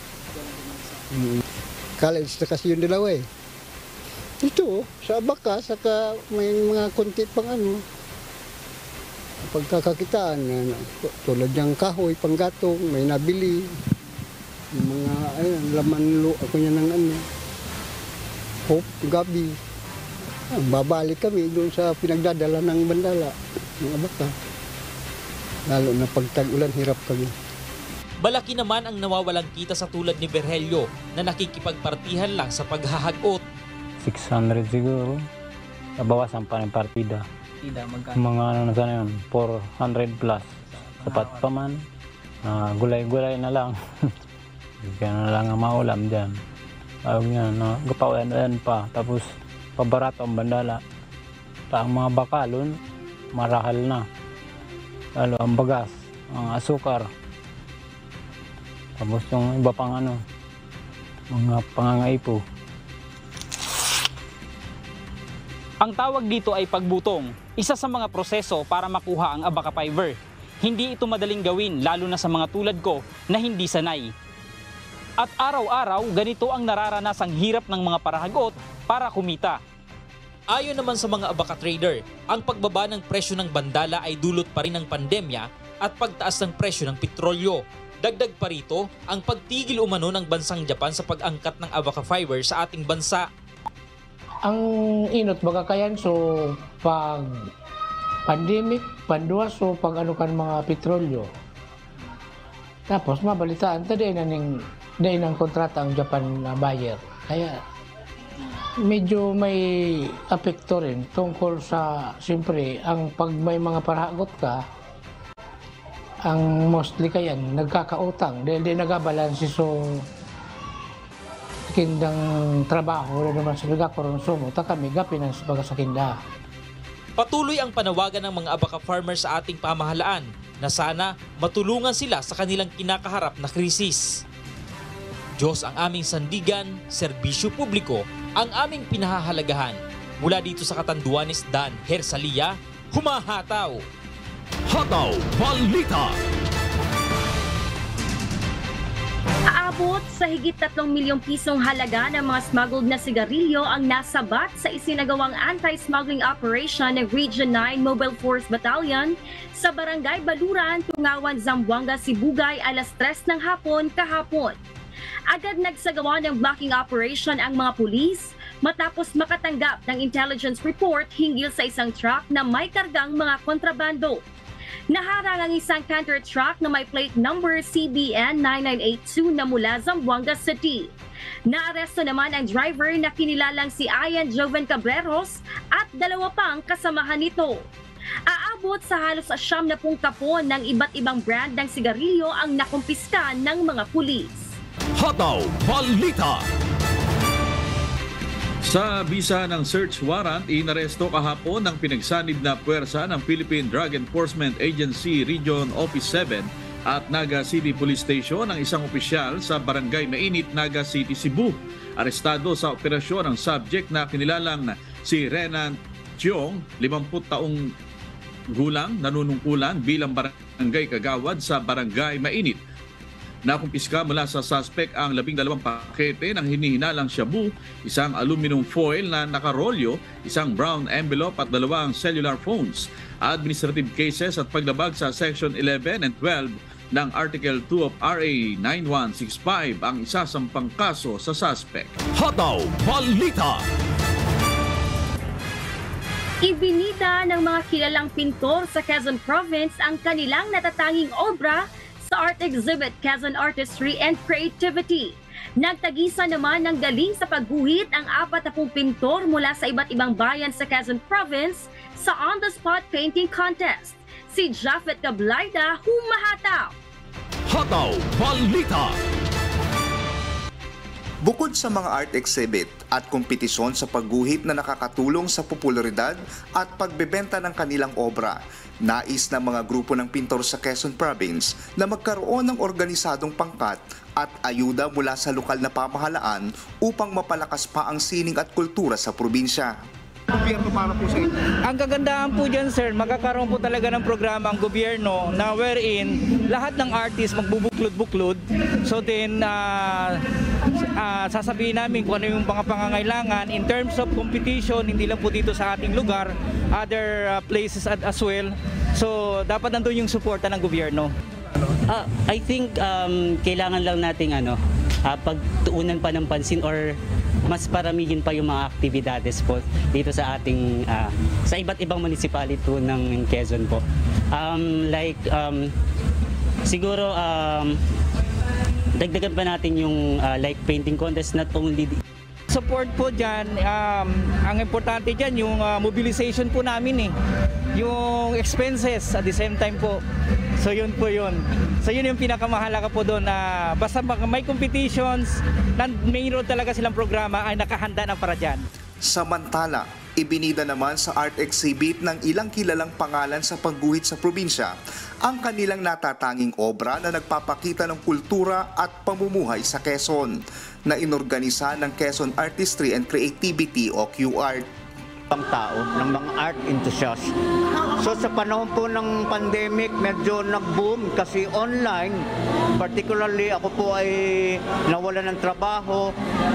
College na kasi yung dalawa eh. Ito, sa abaka, saka may mga konti pang pagkakakitaan. Tulad ng kahoy, panggatong, may nabili. Yung mga laman ako niya ng hope, gabi. Babalik kami doon sa pinagdadala ng bandala, ng abaka. Lalo na pag tag-ulan, hirap kami. Malaki naman ang nawawalang kita sa tulad ni Berhelio na nakikipagpartihan lang sa paghahagot. 600 siguro. Nabawasan pa ng partida. Mga na sana yun, 400 plus. Sapat pa man. Gulay-gulay na lang. Kaya na lang ang maulam dyan. Ayaw nga, gapawayan pa. Tapos pabarato ang bandala. Ang mga bakalon, marahal na. Lalo ang bagas, ang asukar. Tapos yung iba pang mga pangangaipo. Ang tawag dito ay pagbutong, isa sa mga proseso para makuha ang abaka fiber. Hindi ito madaling gawin lalo na sa mga tulad ko na hindi sanay. At araw-araw ganito ang nararanasang hirap ng mga parahagot para kumita. Ayon naman sa mga abaka trader, ang pagbaba ng presyo ng bandala ay dulot pa rin ng pandemya at pagtaas ng presyo ng petrolyo. Dagdag pa rito ang pagtigil umano ng bansang Japan sa pag-angkat ng abaka fiber sa ating bansa. Ang inot baga kayan so pag pandemic, pandua so pag kan mga petrolyo. Tapos mabalitaan ta din ng kontrata ang Japan na buyer. Kaya medyo may apekto rin tungkol sa siyempre ang pag may mga parahagot ka, ang mostly kayan nagkakautang dahil di nagabalansi so kindang trabaho na naman sa nagkakonsumo ta kami gapin ang sa kinda. Patuloy ang panawagan ng mga abaka farmers sa ating pamahalaan na sana matulungan sila sa kanilang kinakaharap na krisis. Diyos ang aming sandigan, serbisyo publiko ang aming pinahahalagahan. Mula dito sa Catanduanes, Dan Hersalia, humahataw. Hataw Balita. Aabot sa higit 3 milyong pisong halaga ng mga smuggled na sigarilyo ang nasabat sa isinagawang anti-smuggling operation ng Region 9 Mobile Force Battalion sa Barangay Baluran, Tungawan, Zamboanga, Sibugay, alas 3 ng hapon kahapon. Agad nagsagawa ng blocking operation ang mga pulis matapos makatanggap ng intelligence report hinggil sa isang truck na may kargang mga kontrabando. Naharang ang isang canter truck na may plate number CBN 9982 na mula Zamboanga City. Naaresto naman ang driver na kinilalang si Ian Joven Cabreros at 2 pang kasamahan nito. Aabot sa halos 70 kapon ng iba't ibang brand ng sigarilyo ang nakumpiska ng mga pulis. Hataw Balita. Sa bisa ng search warrant, inaresto kahapon ng pinagsanib na puwersa ng Philippine Drug Enforcement Agency Region Office 7 at Naga City Police Station ang isang opisyal sa Barangay Mainit, Naga City, Cebu. Arestado sa operasyon ang subject na kinilalang si Renan Chiong, 50 taong gulang, nanunungkulan bilang barangay kagawad sa Barangay Mainit. Nakumpiska mula sa suspect ang 12 pakete ng hinihinalang shabu, isang aluminum foil na nakarolyo, isang brown envelope at 2 cellular phones. Administrative cases at paglabag sa Section 11 and 12 ng Article 2 of RA 9165 ang isasampang kaso sa suspect. Hataw Balita. Ibinida ng mga kilalang pintor sa Quezon Province ang kanilang natatanging obra sa art exhibit Quezon Artistry and Creativity. Nagtagisa naman ng galing sa pagguhit ang 40 pintor mula sa iba't ibang bayan sa Quezon Province sa on-the-spot painting contest. Si Japheth Cablaida, humahataw. Hataw Balita. Bukod sa mga art exhibit at kompetisyon sa pagguhit na nakakatulong sa popularidad at pagbebenta ng kanilang obra, nais ng mga grupo ng pintor sa Quezon Province na magkaroon ng organisadong pangkat at ayuda mula sa lokal na pamahalaan upang mapalakas pa ang sining at kultura sa probinsya. Gobyerno para po sa inyo? Ang kagandahan po dyan, sir, magkakaroon po talaga ng programa ang gobyerno na wherein lahat ng artist magbubuklod-buklod. So then, sasabihin namin kung ano yung mga pangangailangan in terms of competition, hindi lang po dito sa ating lugar, other places as well. So, dapat nandun yung suporta ng gobyerno. I think kailangan lang nating pagtuunan pa ng pansin or mas paramihin pa yung mga aktibidades po dito sa ating sa iba't ibang municipality po ng Quezon po. Siguro dagdagan pa natin yung like painting contest, not only support po dyan, ang importante dyan yung mobilization po namin yung expenses at the same time po. So yun po yun. So yun yung pinakamahalaga po doon na basta may competitions, mayroon talaga silang programa ay nakahanda na para dyan. Samantala, ibinida naman sa art exhibit ng ilang kilalang pangalan sa pagguhit sa probinsya ang kanilang natatanging obra na nagpapakita ng kultura at pamumuhay sa Quezon na inorganisa ng Quezon Artistry and Creativity o QArt. Ang tao, ng mga art enthusiasts. So sa panahon po ng pandemic, medyo nag-boom kasi online, particularly ako po ay nawala ng trabaho,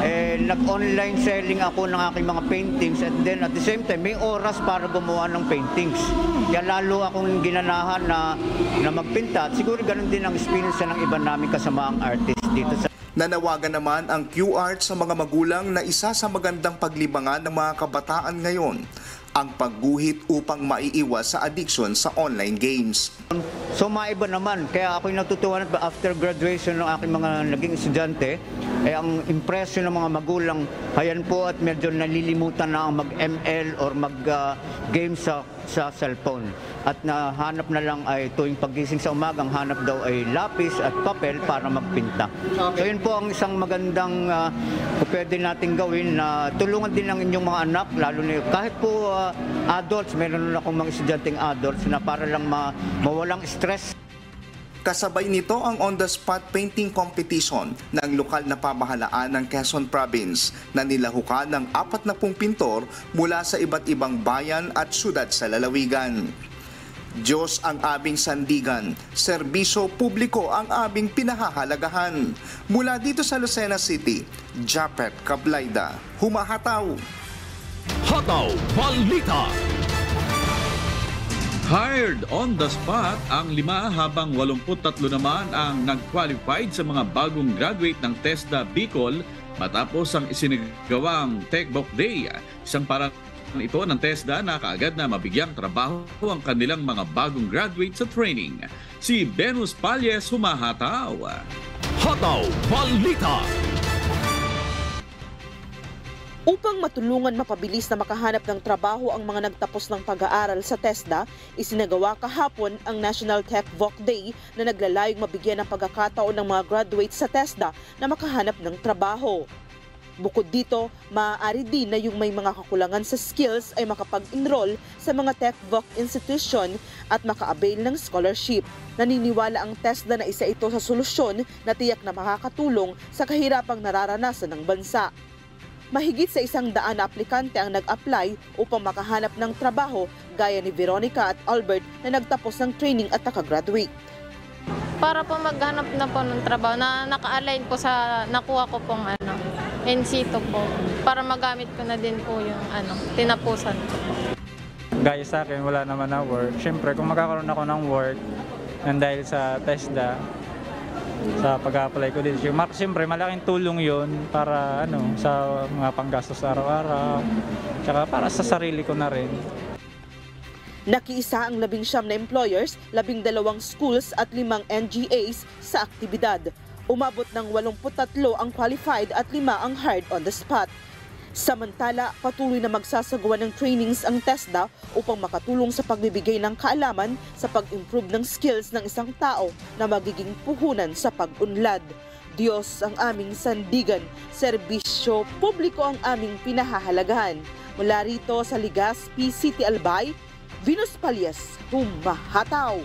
nag-online selling ako ng aking mga paintings and then at the same time may oras para gumawa ng paintings. Kaya lalo akong ginanahan na magpinta at siguro ganun din ang experience ng iba namin kasamaang artist dito sa Nanawagan naman ang QArt sa mga magulang na isa sa magandang paglibangan ng mga kabataan ngayon ang pagguhit upang maiiwas sa addiction sa online games. So maiba naman, kaya ako'y natutuwa after graduation ng aking mga naging estudyante, ang impression ng mga magulang, hayan po at medyo nalilimutan na ang mag-ML or mag-game sa cellphone. At nahanap na lang ay tuwing paggising sa umagang hanap daw ay lapis at papel para magpinta. So yun po ang isang magandang pwede natin gawin na tulungan din ang inyong mga anak, lalo na kahit po adults, meron na akong mga estudyanteng adults na para lang mawalang stress. Kasabay nito ang on-the-spot painting competition ng lokal na pamahalaan ng Quezon Province na nilahukan ng 40 pintor mula sa iba't ibang bayan at syudad sa lalawigan. Diyos ang aming sandigan, serbisyo publiko ang aming pinahahalagahan. Mula dito sa Lucena City, Japet Cablayda, humahataw. Hataw Balita. Hired on the spot ang 5 habang 83 naman ang nag-qualified sa mga bagong graduate ng TESDA Bicol matapos ang isinagawang Tech Book Day. Isang parang ito ng TESDA na kaagad na mabigyang trabaho ang kanilang mga bagong graduate sa training. Si Venus Palles humahataw. Hataw Balita. Upang matulungan mapabilis na makahanap ng trabaho ang mga nagtapos ng pag-aaral sa TESDA, isinagawa kahapon ang National Tech Voc Day na naglalayong mabigyan ng pagkakataon ng mga graduates sa TESDA na makahanap ng trabaho. Bukod dito, maaari din na yung may mga kakulangan sa skills ay makapag-enroll sa mga Tech Voc institution at maka-avail ng scholarship. Naniniwala ang TESDA na isa ito sa solusyon na tiyak na makakatulong sa kahirapang nararanasan ng bansa. Mahigit sa 100 na aplikante ang nag-apply upang makahanap ng trabaho gaya ni Veronica at Albert na nagtapos ng training at nakagraduate. Para po maghanap na po ng trabaho na naka-align po sa nakuha ko pong NC2 po para magamit ko na din po yung tinapusan ko. Gaya sa akin, wala naman na work. Siyempre, kung magkakaroon ako ng work dahil sa TESDA, sa pag-apply ko din. Siyempre, malaking tulong yun para sa mga panggastos araw-araw, tsaka para sa sarili ko na rin. Nakiisa ang 19 na employers, 12 schools at 5 NGAs sa aktibidad. Umabot ng 83 ang qualified at 5 ang hired on the spot. Samantala, patuloy na magsasagawa ng trainings ang TESDA upang makatulong sa pagbibigay ng kaalaman sa pag-improve ng skills ng isang tao na magiging puhunan sa pag-unlad. Diyos ang aming sandigan, serbisyo publiko ang aming pinahahalagahan. Mula rito sa Legazpi City, Albay, Venus Palias, humahataw.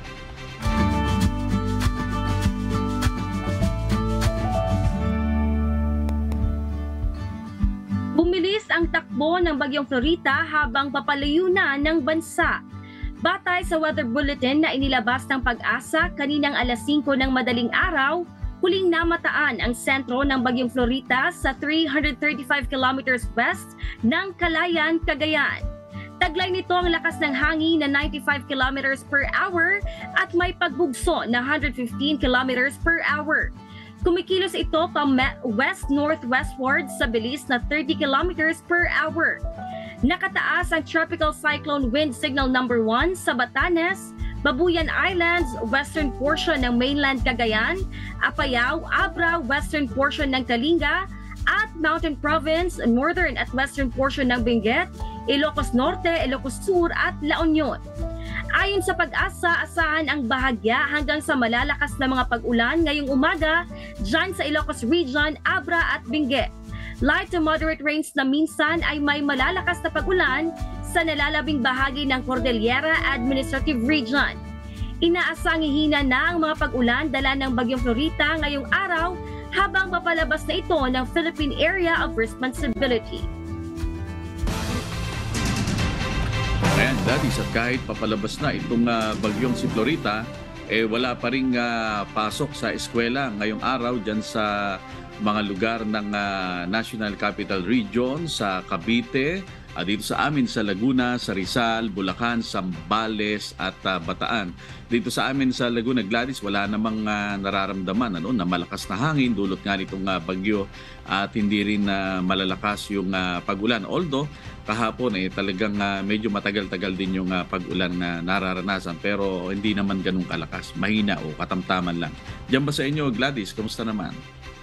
Bumilis ang takbo ng Bagyong Florita habang papalayo na ng bansa. Batay sa weather bulletin na inilabas ng Pag-asa kaninang alas 5 ng madaling araw, huling namataan ang sentro ng Bagyong Florita sa 335 kilometers west ng Calayan, Cagayan. Taglay nito ang lakas ng hangin na 95 kilometers per hour at may pagbugso na 115 kilometers per hour. Kumikilos ito pa west-northwestward sa bilis na 30 kilometers per hour. Nakataas ang Tropical Cyclone Wind Signal number 1 sa Batanes, Babuyan Islands, western portion ng mainland Cagayan, Apayao, Abra, western portion ng Kalinga, at Mountain Province, northern at western portion ng Benguet, Ilocos Norte, Ilocos Sur at La Union. Ayon sa Pag-asa, asahan ang bahagya hanggang sa malalakas na mga pag-ulan ngayong umaga dyan sa Ilocos Region, Abra at Benguet. Light to moderate rains na minsan ay may malalakas na pag-ulan sa nalalabing bahagi ng Cordillera Administrative Region. Inaasang hihina na ang mga pag-ulan dala ng Bagyong Florita ngayong araw habang papalabas na ito ng Philippine Area of Responsibility. Ayan, Gladys, at kahit papalabas na itong bagyong si Florita, wala pa rin pasok sa eskwela ngayong araw dyan sa mga lugar ng National Capital Region, sa Cavite, dito sa amin sa Laguna, sa Rizal, Bulacan, Zambales at Bataan. Dito sa amin sa Laguna, Gladys, wala namang nararamdaman na malakas na hangin dulot nga nitong bagyo at hindi rin malalakas yung pag-ulan. Although kahapon talagang medyo matagal-tagal din yung pag-ulan na nararanasan pero hindi naman ganun kalakas, mahina o katamtaman lang. Diyan ba sa inyo, Gladys, kamusta naman?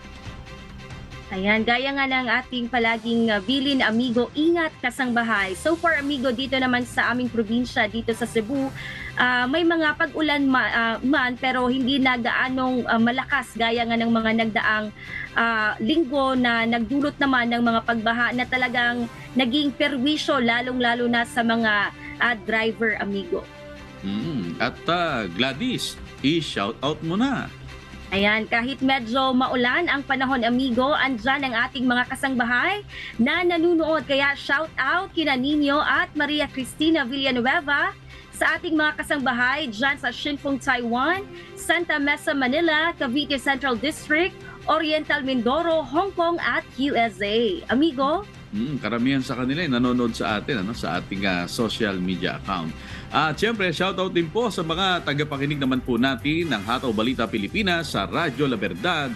Ayan, gaya nga ng ating palaging bilin, amigo, ingat kasangbahay. So far, amigo, dito naman sa aming probinsya, dito sa Cebu, may mga pag-ulan man pero hindi na gaanong malakas gaya nga ng mga nagdaang linggo na nagdulot naman ng mga pagbaha na talagang naging perwisyo lalong-lalo na sa mga driver, amigo. At Gladys, i-shout out mo na. Ayan, kahit medyo maulan ang panahon, amigo, andyan ang ating mga kasangbahay na nanunood. Kaya shout out kina Nino at Maria Cristina Villanueva sa ating mga kasangbahay dyan sa Shinfeng, Taiwan, Santa Mesa, Manila, Cavite Central District, Oriental Mindoro, Hong Kong at USA. Amigo? Karamihan sa kanila nanonood sa atin sa ating social media account. At siyempre, shoutout din po sa mga tagapakinig naman po natin ng Hataw Balita Pilipinas sa Radyo La Verdad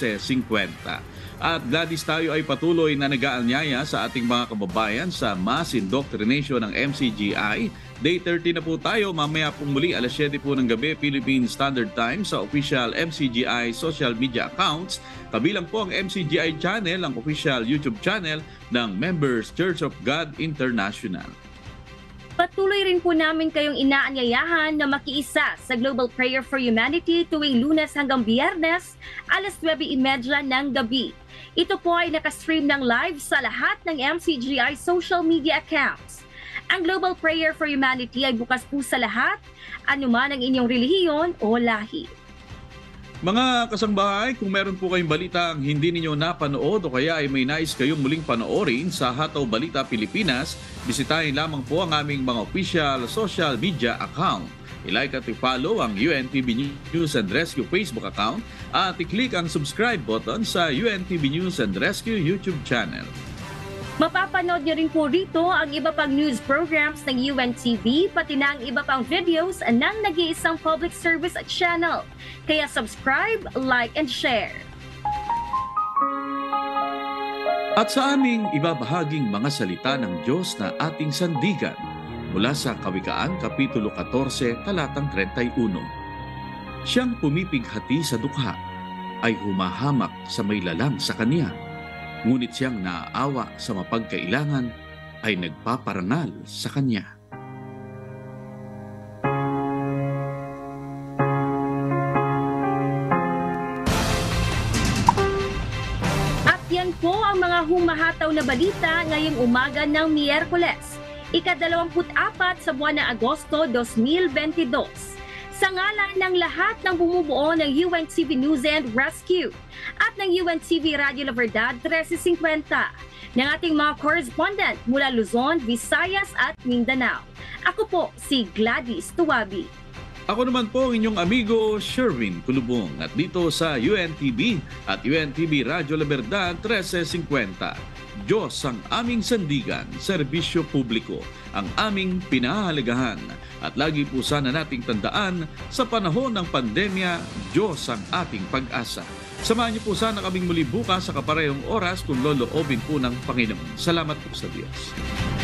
1350. At Gladys, tayo ay patuloy na nag-aanyaya sa ating mga kababayan sa mass indoctrination ng MCGI. Day 30 na po tayo, mamaya po muli alas 7 po ng gabi Philippine Standard Time sa official MCGI social media accounts. Kabilang po ang MCGI channel, ang official YouTube channel ng Members Church of God International. Patuloy rin po namin kayong inaanyayahan na makiisa sa Global Prayer for Humanity tuwing Lunes hanggang Biyernes, alas 9:30 ng gabi. Ito po ay nakastream ng live sa lahat ng MCGI social media accounts. Ang Global Prayer for Humanity ay bukas po sa lahat, anuman ang inyong relihiyon o lahi. Mga kasangbahay, kung meron po kayong balita ang hindi ninyo napanood o kaya ay may nais kayong muling panoorin sa Hataw Balita Pilipinas, bisitahin lamang po ang aming mga official social media account. I-like at i-follow ang UNTV News and Rescue Facebook account at i-click ang subscribe button sa UNTV News and Rescue YouTube channel. Mapapanood nyo rin po rito ang iba pang news programs ng UNTV, pati na ang iba pang videos ng nag-iisang public service channel. Kaya subscribe, like, and share. At sa aming ibabahaging mga salita ng Diyos na ating sandigan mula sa Kawikaan, Kapitulo 14, talatang 31. Siyang pumipighati sa dukha ay humahamak sa may lalang sa kaniya. Ngunit siyang naaawa sa mapagkailangan ay nagpaparangal sa kanya. po ang mga humahataw na balita ngayong umaga ng Miyerkules, ika-24 sa buwan ng Agosto 2022. Sa ngalan ng lahat ng bumubuo ng UNTV News and Rescue at ng UNTV Radio La Verdad 1350, ng ating mga correspondent mula Luzon, Visayas at Mindanao. Ako po si Gladys Tuwabi. Ako naman po ang inyong amigo Sherwin Kulubong at dito sa UNTV at UNTV Radio La Verdad 1350. Diyos ang aming sandigan, serbisyo publiko, ang aming pinahahalagahan. At lagi po sana nating tandaan, sa panahon ng pandemya, Diyos ang ating pag-asa. Samahan niyo po sana kaming muli bukas sa kaparehong oras kung loloobin po ng Panginoon. Salamat po sa Diyos.